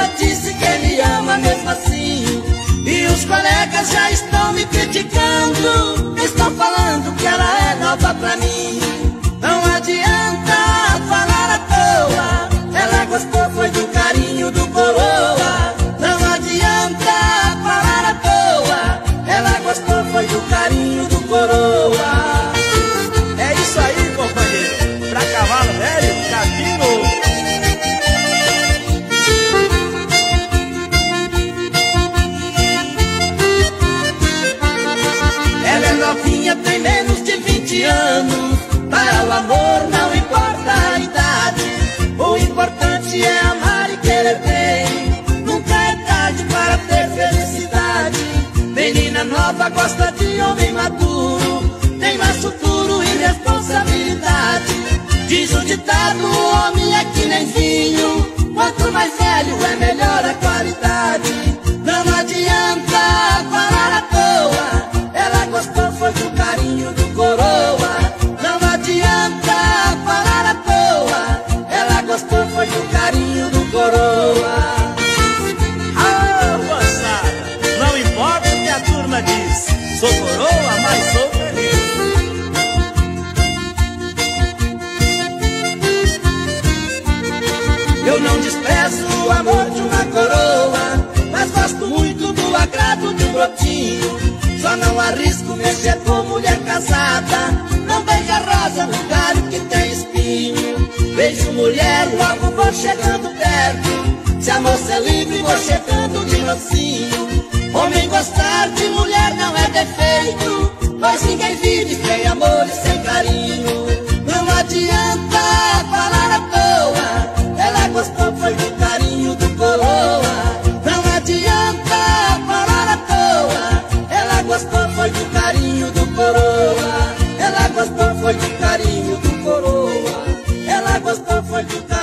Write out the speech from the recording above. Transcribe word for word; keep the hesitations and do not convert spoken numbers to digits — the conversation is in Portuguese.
ela disse que me ama mesmo assim. E os colegas já estão me criticando, estão falando que ela é nova pra mim. Não adianta falar à toa, ela gostou foi do carinho do coroa. Não adianta falar à toa, ela gostou foi do carinho do coroa. É isso aí, companheiro. Pra cavalo velho, capim novo. Ela é novinha, tem menos de vinte anos. Para o amor não importa a idade, o importante é amar e querer bem. Nunca é tarde para ter felicidade. Menina nova gosta de homem maduro, tem mais futuro e responsabilidade. Diz o ditado, o homem é que nem vinho, quanto mais velho é melhor a qualidade. Não adianta falar à toa, ela gostou foi do carinho do coroa. Não adianta falar à toa, ela gostou foi do carinho do coroa. Ah, moçada, não importa o que a turma diz, sou coroa, mas sou feliz. Eu não desprezo o amor de uma coroa, mas gosto muito do agrado de um brotinho. Só não arrisco mexer com mulher casada, não beija rosa no galho que tem espinho. Beijo mulher, logo vou chegando perto, se a moça é livre vou chegando de mansinho. Homem gostar de mulher não é defeito, pois ninguém vive sem amor e sem carinho. Não adianta falar à toa, ela gostou foi do carinho do coroa. Não adianta falar à toa, ela gostou foi do carinho do coroa. Ela gostou foi do carinho do coroa. Ela gostou foi do carinho